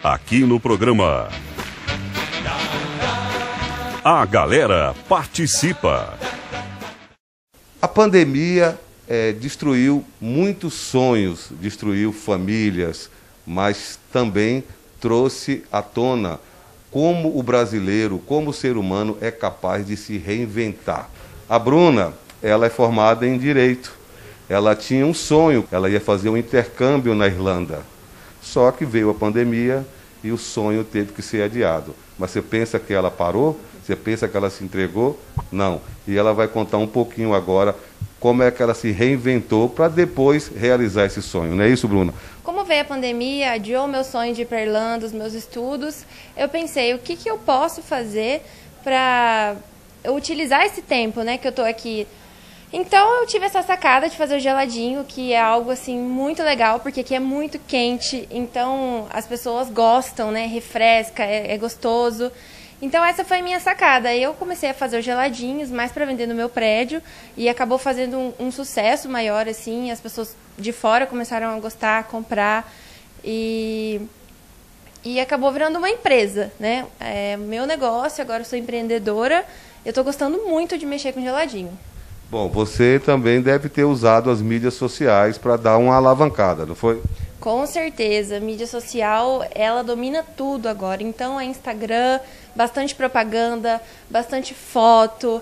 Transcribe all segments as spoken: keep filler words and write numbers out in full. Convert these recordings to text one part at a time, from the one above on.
aqui no programa. A galera participa. A pandemia é, destruiu muitos sonhos, destruiu famílias, mas também trouxe à tona como o brasileiro, como o ser humano é capaz de se reinventar. A Bruna, ela é formada em Direito. Ela tinha um sonho, ela ia fazer um intercâmbio na Irlanda. Só que veio a pandemia e o sonho teve que ser adiado. Mas você pensa que ela parou? Você pensa que ela se entregou? Não. E ela vai contar um pouquinho agora como é que ela se reinventou para depois realizar esse sonho. Não é isso, Bruna? Como veio a pandemia, adiou meu sonho de ir para a Irlanda, os meus estudos, eu pensei, o que, que eu posso fazer para utilizar esse tempo, né, que eu estou aqui. Então eu tive essa sacada de fazer o geladinho, que é algo assim muito legal, porque aqui é muito quente, então as pessoas gostam, né, refresca, é, é gostoso. Então essa foi a minha sacada. Eu comecei a fazer os geladinhos mais para vender no meu prédio e acabou fazendo um, um sucesso maior, assim, as pessoas de fora começaram a gostar, a comprar e, e acabou virando uma empresa, né? É meu negócio, agora eu sou empreendedora, eu estou gostando muito de mexer com geladinho. Bom, você também deve ter usado as mídias sociais para dar uma alavancada, não foi? Com certeza, a mídia social, ela domina tudo agora. Então, é Instagram, bastante propaganda, bastante foto.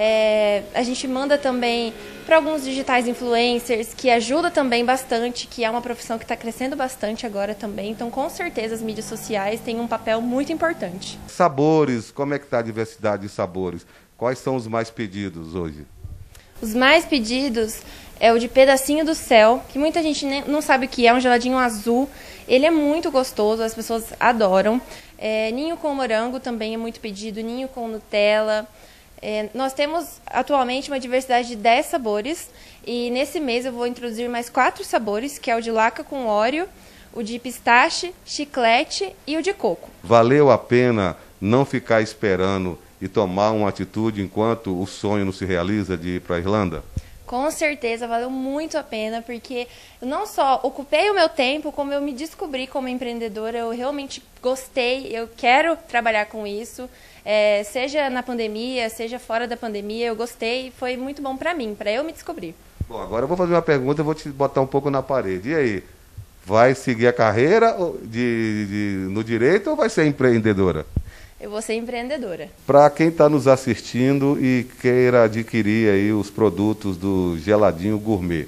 É, a gente manda também para alguns digitais influencers, que ajuda também bastante, que é uma profissão que está crescendo bastante agora também. Então, com certeza, as mídias sociais têm um papel muito importante. Sabores, como é que está a diversidade de sabores? Quais são os mais pedidos hoje? Os mais pedidos é o de pedacinho do céu, que muita gente nem, não sabe o que é, um geladinho azul. Ele é muito gostoso, as pessoas adoram. É, ninho com morango também é muito pedido, ninho com Nutella. É, nós temos atualmente uma diversidade de dez sabores e nesse mês eu vou introduzir mais quatro sabores, que é o de laca com óleo, o de pistache, chiclete e o de coco. Valeu a pena não ficar esperando e tomar uma atitude enquanto o sonho não se realiza de ir para a Irlanda? Com certeza, valeu muito a pena, porque eu não só ocupei o meu tempo, como eu me descobri como empreendedora, eu realmente gostei, eu quero trabalhar com isso, é, seja na pandemia, seja fora da pandemia, eu gostei, foi muito bom para mim, para eu me descobrir. Bom, agora eu vou fazer uma pergunta, eu vou te botar um pouco na parede. E aí, vai seguir a carreira de, de, no direito ou vai ser empreendedora? Eu vou ser empreendedora. Para quem está nos assistindo e queira adquirir aí os produtos do Geladinho Gourmet,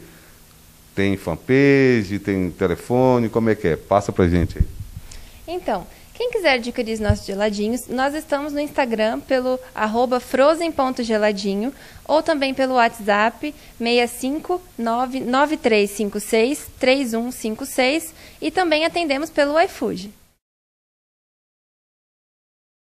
tem fanpage, tem telefone, como é que é? Passa para gente aí. Então, quem quiser adquirir os nossos geladinhos, nós estamos no Instagram pelo arroba frozen ponto geladinho ou também pelo WhatsApp seis cinco nove nove três cinco seis três um cinco seis e também atendemos pelo iFood.